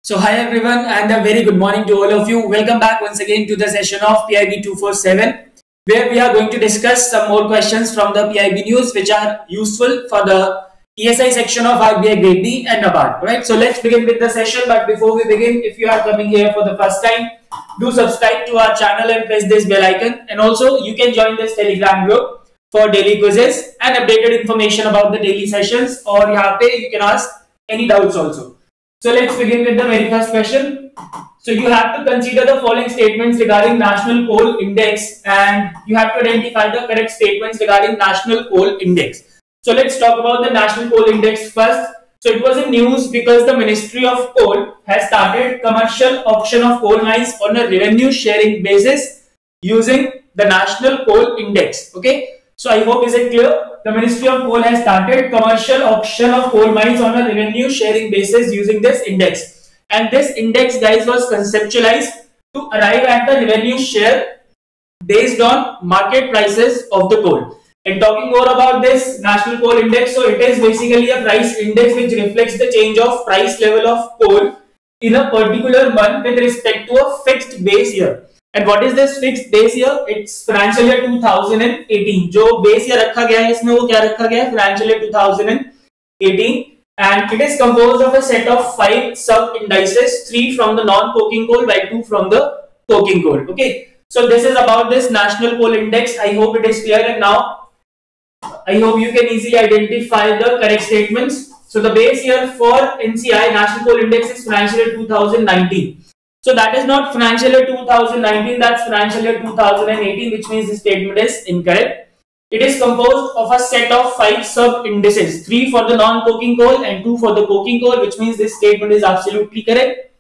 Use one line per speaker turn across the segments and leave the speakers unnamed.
So hi everyone and a very good morning to all of you. Welcome back once again to the session of PIB 247 where we are going to discuss some more questions from the PIB news which are useful for the ESI section of RBI Grade D and NABARD. Right. So let's begin with the session, but before we begin, if you are coming here for the first time, do subscribe to our channel and press this bell icon, and also you can join this Telegram group for daily quizzes and updated information about the daily sessions, or यहाँ पे you can ask any doubts also. So let's begin with the very first question. So you have to consider the following statements regarding National Coal Index, and you have to identify the correct statements regarding National Coal Index. So let's talk about the National Coal Index first. So it was in news because the Ministry of Coal has started commercial auction of coal mines on a revenue sharing basis using the National Coal Index. Okay. So I hope is it clear? The Ministry of Coal has started commercial auction of coal mines on a revenue sharing basis using this index. And this index, guys, was conceptualized to arrive at the revenue share based on market prices of the coal. And talking more about this National Coal Index, so it is basically a price index which reflects the change of price level of coal in a particular month with respect to a fixed base year. And what is this fixed base year? It's financial year 2018. जो base year रखा गया है इसमें वो क्या रखा गया है? Financial year 2018, and it is composed of a set of 5 sub indices, 3 from the non-coking coal while 2 from the coking coal. Okay, so this is about this National Coal Index. I hope it is clear, and now I hope you can easily identify the correct statements. So the base year for NCI National Coal Index is financial year 2019. So that is not financial year 2019, that's financial year 2018, which means this statement is incorrect. It is composed of a set of 5 sub indices, 3 for the non-coking coal and 2 for the coking coal, which means this statement is absolutely correct.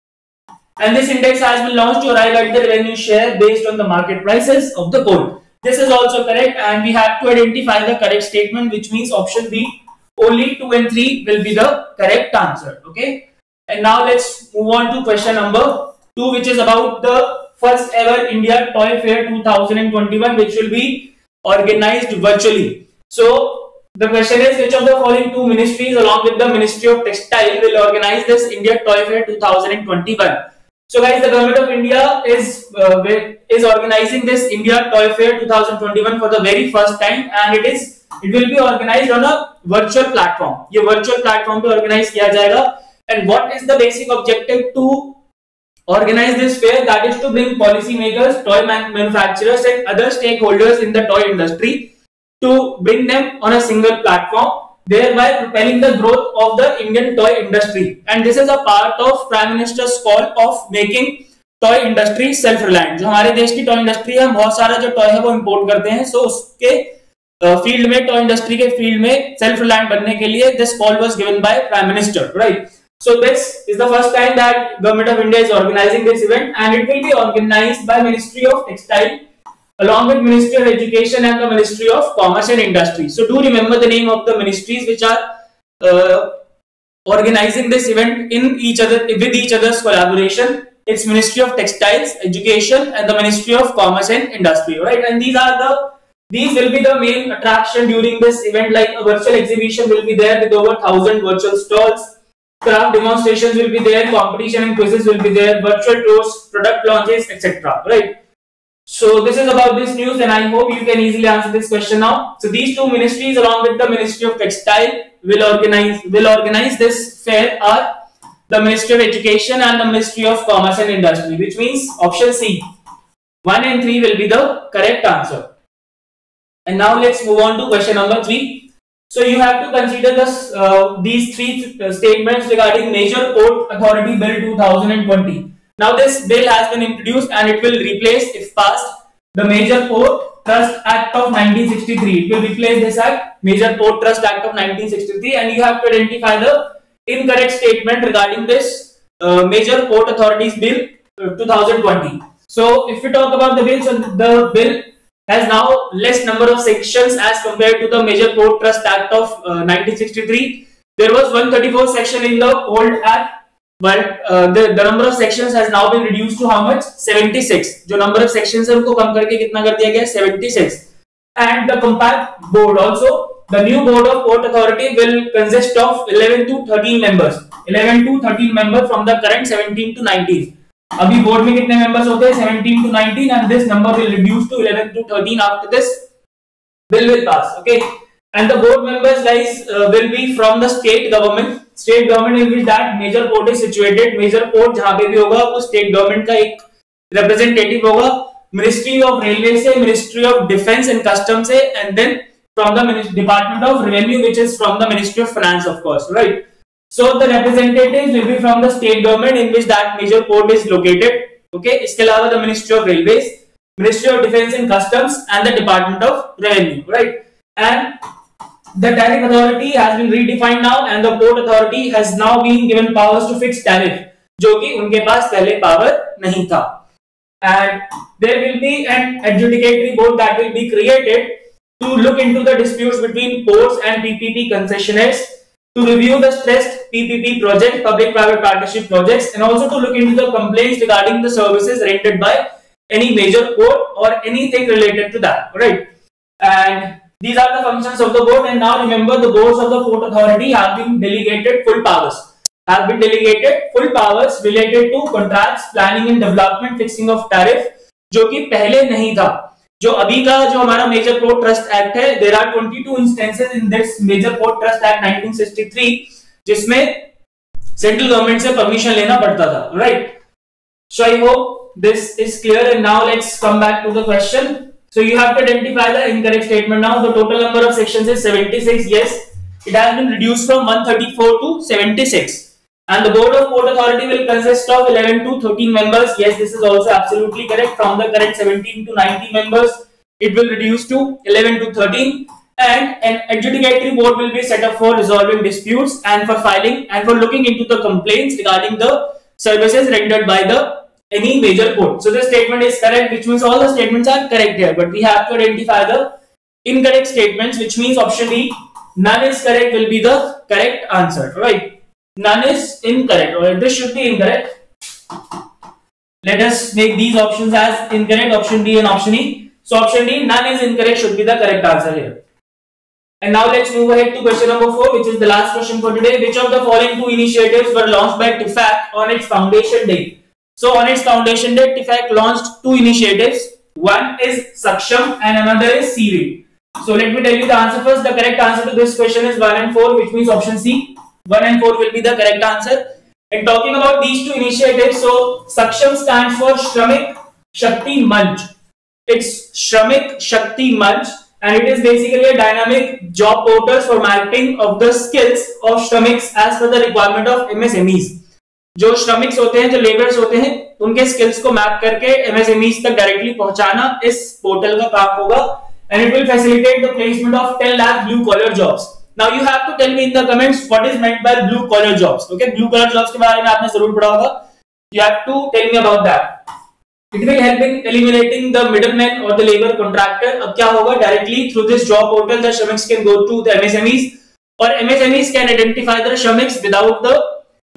And this index has been launched to arrive at the revenue share based on the market prices of the coal. This is also correct, and we have to identify the correct statement, which means option B, only 2 and 3 will be the correct answer. Okay. And now let's move on to question number 2, which is about the first ever India Toy Fair 2021, which will be organized virtually. So the question is, which of the following 2 ministries along with the Ministry of Textile will organize this India Toy Fair 2021? So guys, the government of India is organizing this India Toy Fair 2021 for the very first time, and it will be organized on a virtual platform. ये virtual platform पे organize किया जाएगा. And what is the basic objective to organize this fair? That is to bring policymakers, toy manufacturers and other stakeholders in the toy industry, to bring them on a single platform, thereby propelling the growth of the Indian toy industry. And this is a part of Prime Minister's call of making toy industry self-reliant. जो हमारे देश की toy industry है, हम बहुत सारा जो toy है वो import करते हैं, so उसके field में, toy industry के field में self-reliant बनने के लिए this call was given by Prime Minister, right? So this is the first time that Government of India is organizing this event, and it will be organized by Ministry of Textile along with Ministry of Education and the Ministry of Commerce and Industry. So do remember the name of the ministries which are organizing this event with each other's collaboration. It's Ministry of Textiles, Education and the Ministry of Commerce and Industry, right? And these will be the main attraction during this event. Like a virtual exhibition will be there with over 1,000 virtual stalls. Craft demonstrations will be there, competition and quizzes will be there, virtual tours, product launches, etc. Right? So this is about this news, and I hope you can easily answer this question now. So these 2 ministries along with the Ministry of Textile will organize this fair are the Ministry of Education and the Ministry of Commerce and Industry, which means option C, 1 and 3 will be the correct answer. And now let's move on to question number 3. So you have to consider these 3 statements regarding Major Port Authority Bill 2020. Now this bill has been introduced and it will replace, if passed, the Major Port Trust Act of 1963. It will replace this act, Major Port Trust Act of 1963, and you have to identify the incorrect statement regarding this Major Port Authorities Bill 2020. So if we talk about the bill, so the bill has now less number of sections as compared to the Major Port Trust Act of 1963. There was 134 section in the old act, but the number of sections has now been reduced to how much? 76. जो number of sections है उनको कम करके कितना कर दिया गया? 76. And the compact board also the new board of Port Authority will consist of 11 to 13 members. 11 to 13 members from the current 17 to 19. अभी board में कितने members होते हैं? 17 to 19, and this number will reduce to 11 to 13 after this bill will pass. Okay, and the board members, guys, will be from the state government. State government in which that major port is situated. Major port जहाँ पे भी होगा वो state government का एक representative होगा. Ministry of Railway से, Ministry of Defence and Customs से, and then from the Department of Revenue, which is from the Ministry of Finance, of course, right? So the representatives will be from the state government in which that major port is located. Okay, इसके अलावा the Ministry of Railways, Ministry of Defence and Customs, and the Department of Revenue, right? And the tariff authority has been redefined now, and the port authority has now been given powers to fix tariff, जो कि उनके पास पहले power नहीं था. And there will be an adjudicatory board that will be created to look into the disputes between ports and PPP concessionaires, to review the stressed PPP projects, public-private partnership projects, and also to look into the complaints regarding the services rendered by any major port or anything related to that, right? And these are the functions of the board. And now remember, the boards of the Port Authority have been delegated full powers. Related to contracts, planning and development, fixing of tariff, जो कि पहले नहीं था. जो अभी का जो हमारा मेजर पोर्ट ट्रस्ट एक्ट है, there are 22 instances in this major port trust act 1963, जिसमें सेंट्रल गवर्नमेंट से परमिशन लेना पड़ता था, right? So I hope this is clear, and now let's come back to the question. So you have to identify the incorrect statement. Now the total number of sections is 76. Yes, it has been reduced from 134 to 76. And the board of Port Authority will consist of 11 to 13 members. Yes, this is also absolutely correct. From the current 17 to 19 members, it will reduce to 11 to 13. And an adjudicatory board will be set up for resolving disputes and for filing and for looking into the complaints regarding the services rendered by the any major port. So the statement is correct, which means all the statements are correct here. But we have to identify the incorrect statements, which means option D, none is correct, will be the correct answer, right? None is incorrect, or this should be incorrect. Let us make these options as incorrect, option D and option E. So option D, none is incorrect, should be the correct answer here. And now let's move ahead to question number 4, which is the last question for today. Which of the following two initiatives were launched by TIFAC on its foundation date? So on its foundation date, TIFAC launched two initiatives. One is Saksham and another is CVIT. So let me tell you the answer first. The correct answer to this question is 1 and 4, which means option C. 1 and 4 will be the correct answer. And talking about these two initiatives, so Saksham stands for Shramik Shakti Manch. It's Shramik Shakti Manch, and it is basically a dynamic job portal for mapping of the skills of Shramiks as per the requirement of MSMEs. जो श्रमिक्स होते हैं, जो labours होते हैं, उनके skills को map करके MSMEs तक डायरेक्टली पहुंचाना इस पोर्टल का काम होगा. And it will facilitate the placement of 10 lakh blue collar jobs. Now you have to tell me in the comments what is meant by blue collar jobs. Okay, blue collar jobs के बारे में आपने जरूर पढ़ा होगा. You have to tell me about that. It will help in eliminating the middleman or the labor contractor. अब क्या होगा, directly through this job portal the Shramiks can go to the MSMEs, or MSMEs can identify the Shramiks without the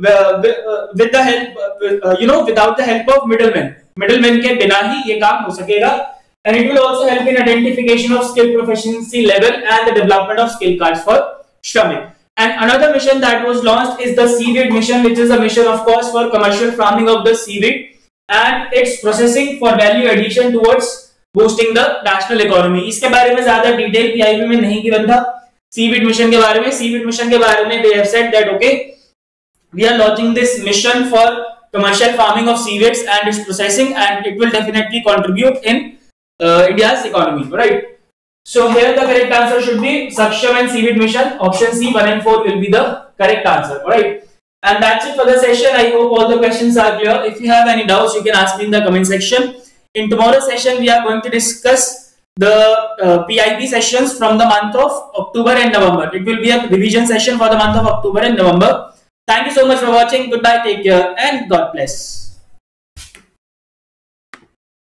with the help without the help of middlemen. Middlemen के बिना ही ये काम हो सकेगा. And it will also help in identification of skill proficiency level and the development of skill cards for Shramik. And another mission that was launched is the seaweed mission, which is a mission of course for commercial farming of the seaweed and its processing for value addition towards boosting the national economy. इसके बारे में ज्यादा detail PIB में नहीं given था. Seaweed mission के बारे में, seaweed mission के बारे में they have said that okay, we are launching this mission for commercial farming of seaweeds and its processing, and it will definitely contribute in India's economy, right? So here the correct answer should be Saksham and seaweed mission. Option C, 1 and 4 will be the correct answer, right? And that's it for the session. I hope all the questions are clear. If you have any doubts, you can ask me in the comment section. In tomorrow's session, we are going to discuss the PIB sessions from the month of October and November. It will be a revision session for the month of October and November. Thank you so much for watching. Goodbye, take care, and God bless.